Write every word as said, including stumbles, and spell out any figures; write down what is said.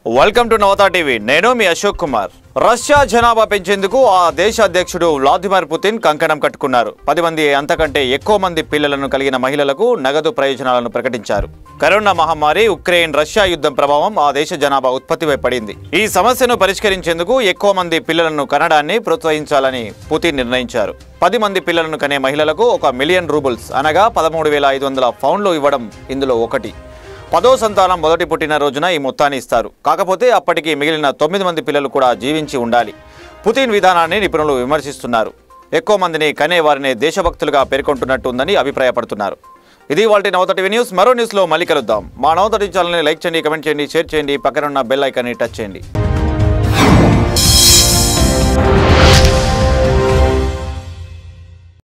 Welcome to Navata TV. నేను మీ Ashok Kumar. Russia జనాభా పెంచేందుకు ఆ దేశ అధ్యక్షుడు వ్లాదిమిర్ పుతిన్ కంకణం కట్టుకున్నారు. పది మంది అంతకంటే ఎక్కువ మంది పిల్లలను కలిగిన మహిళలకు నగదు ప్రయోజనాలను ప్రకటించారు. కరోనా మహమ్మారి, ఉక్రెయిన్ రష్యా యుద్ధం ప్రభావం ఆ దేశ జనాభా ఉత్పత్తిపై పడింది. ఈ సమస్యను పరిష్కరించేందుకు ఎక్కువ మంది పిల్లలను కనడాన్ని ప్రోత్సహించాలని పుతిన్ నిర్ణయించారు. పది మంది పిల్లలను కనే మహిళలకు ఒక మిలియన్ రూబుల్స్ అనగా పదమూడు వేల ఐదు వందల పౌండ్లు ఇవ్వడం ఇందులో ఒకటి. పదో సంతానం మొదటి పుట్టిన రోజున ఈ మొత్తాన్ని ఇస్తారు. కాకపోతే అప్పటికి మిగిలిన తొమ్మిది మంది పిల్లలు కూడా జీవించి ఉండాలి. పుతిన్ విధానాన్ని నిపుణులు విమర్శిస్తున్నారు. ఎక్కువ మందిని కనే వారిని దేశభక్తులుగా పేర్కొంటున్నట్టు ఉందని అభిప్రాయపడుతున్నారు. ఇది వాల్టి నవతా టీవీ న్యూస్. మరో న్యూస్లో మళ్ళీ కలుద్దాం. మా నవతా టీవీ ఛానల్ని లైక్ చేయండి, కమెంట్ చేయండి, షేర్ చేయండి, పక్కన ఉన్న బెల్ ఐకాన్ని టచ్ చేయండి.